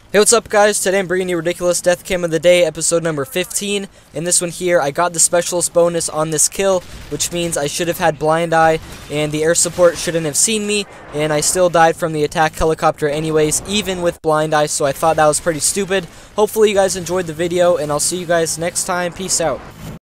Hey, what's up guys? Today I'm bringing you Ridiculous Death Cam of the Day, episode number 15. In this one here, I got the specialist bonus on this kill, which means I should have had blind eye, and the air support shouldn't have seen me, and I still died from the attack helicopter anyways, even with blind eye, so I thought that was pretty stupid. Hopefully you guys enjoyed the video, and I'll see you guys next time. Peace out.